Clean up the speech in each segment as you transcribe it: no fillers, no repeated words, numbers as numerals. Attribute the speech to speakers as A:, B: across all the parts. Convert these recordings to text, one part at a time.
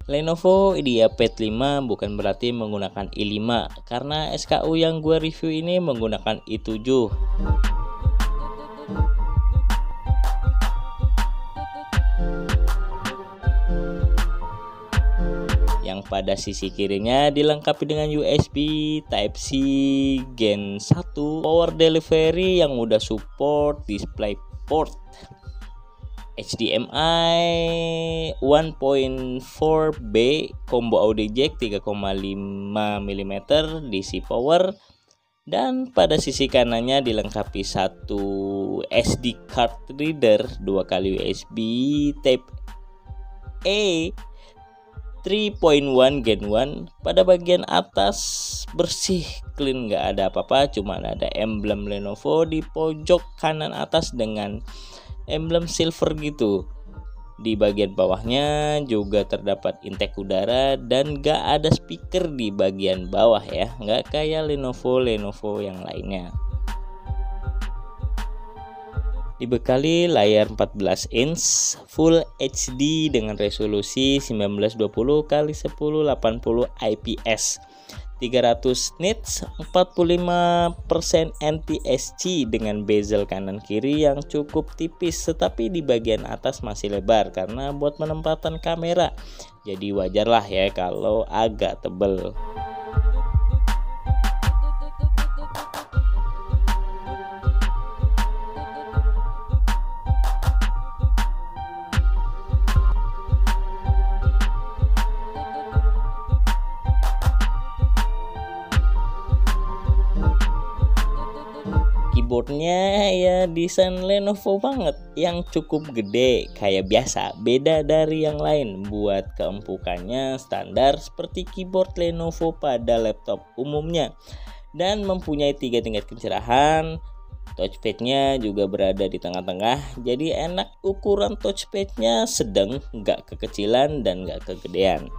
A: Lenovo IdeaPad 5 bukan berarti menggunakan i5, karena SKU yang gue review ini menggunakan i7. Yang pada sisi kirinya dilengkapi dengan USB Type-C Gen 1, power delivery yang udah support DisplayPort, HDMI 1.4b, combo audio jack 3,5 mm DC power, dan pada sisi kanannya dilengkapi satu SD card reader 2x USB Type A 3.1 Gen 1. Pada bagian atas bersih, clean, nggak ada apa-apa, cuma ada emblem Lenovo di pojok kanan atas dengan emblem silver gitu. Di bagian bawahnya juga terdapat intake udara dan nggak ada speaker di bagian bawah ya, nggak kayak Lenovo yang lainnya. Dibekali layar 14 inch Full HD dengan resolusi 1920x1080 IPS, 300 nits, 45% NTSC dengan bezel kanan kiri yang cukup tipis, tetapi di bagian atas masih lebar karena buat penempatan kamera. Jadi wajarlah ya kalau agak tebel. Keyboardnya ya desain Lenovo banget, yang cukup gede kayak biasa, beda dari yang lain. Buat keempukannya standar seperti keyboard Lenovo pada laptop umumnya, dan mempunyai 3 tingkat pencerahan. Touchpadnya juga berada di tengah-tengah, jadi enak. Ukuran touchpadnya sedang, nggak kekecilan dan nggak kegedean.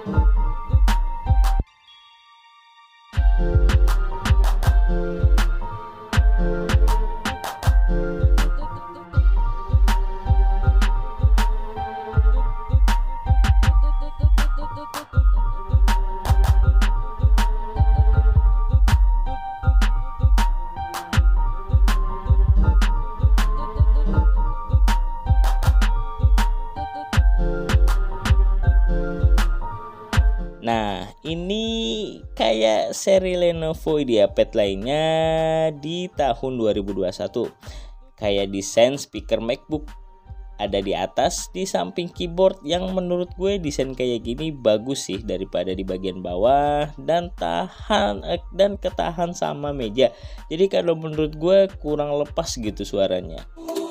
A: Nah, ini kayak seri Lenovo IdeaPad lainnya di tahun 2021. Kayak desain speaker MacBook ada di atas di samping keyboard, yang menurut gue desain kayak gini bagus sih daripada di bagian bawah dan ketahan sama meja. Jadi kalau menurut gue kurang lepas gitu suaranya.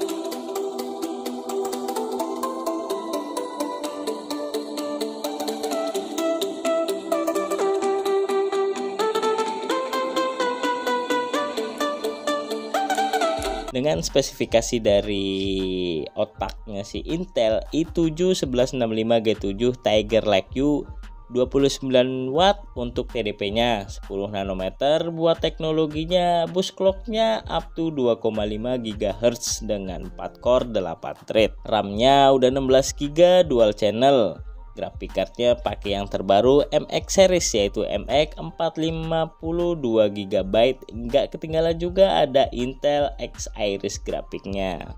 A: Dengan spesifikasi dari otaknya si Intel i7 1165G7 Tiger Lake 29 watt untuk TDP-nya, 10 nanometer buat teknologinya, bus clock-nya up to 2,5 GHz dengan 4 core 8 thread. RAM-nya udah 16 GB dual channel. Graphic card-nya pakai yang terbaru MX series, yaitu MX 452 GB. Nggak ketinggalan juga ada Intel X Iris grafiknya.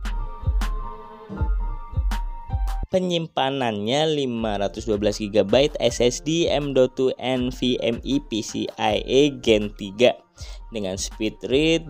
A: Penyimpanannya 512 GB SSD M.2 NVMe PCIe Gen 3 dengan speed read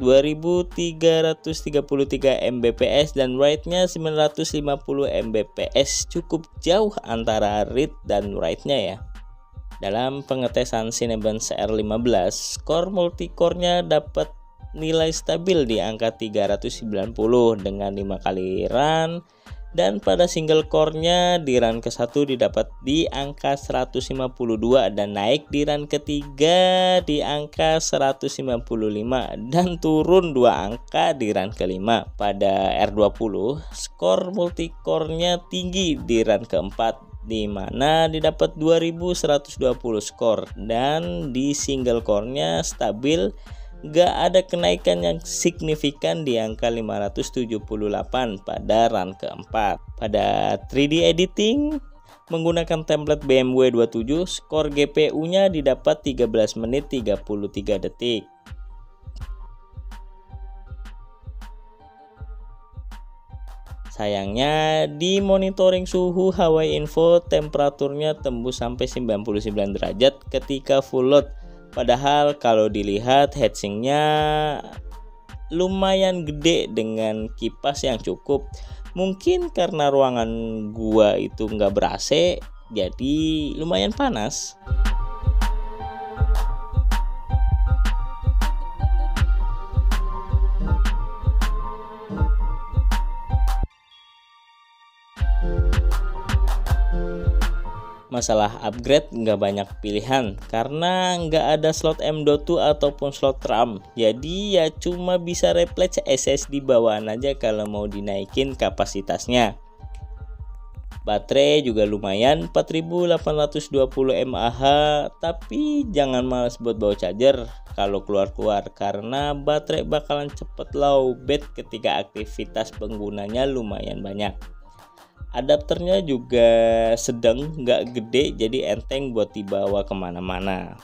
A: 2333 Mbps dan write-nya 950 Mbps. Cukup jauh antara read dan write-nya ya. Dalam pengetesan Cinebench R15, core multicore-nya dapat nilai stabil di angka 390 dengan 5 kali run, dan pada single core-nya di run ke-1 didapat di angka 152 dan naik di run ketiga di angka 155 dan turun 2 angka di run ke-5. Pada R20, skor multicore-nya tinggi di run ke-4 di mana didapat 2120 skor, dan di single core-nya stabil, gak ada kenaikan yang signifikan di angka 578 pada run keempat. Pada 3D editing Menggunakan template BMW 27, skor GPU-nya didapat 13 menit 33 detik. Sayangnya di monitoring suhu Huawei Info temperaturnya tembus sampai 99 derajat ketika full load. Padahal kalau dilihat heatsinknya lumayan gede dengan kipas yang cukup. Mungkin karena ruangan gua itu nggak ber-AC, jadi lumayan panas. Masalah upgrade nggak banyak pilihan karena nggak ada slot M.2 ataupun slot RAM, jadi ya cuma bisa replace SSD bawaan aja kalau mau dinaikin kapasitasnya. Baterai juga lumayan 4820 mAh, tapi jangan malas buat bawa charger kalau keluar-keluar karena baterai bakalan cepet lowbat ketika aktivitas penggunanya lumayan banyak. Adapternya juga sedang, nggak gede, jadi enteng buat dibawa kemana-mana.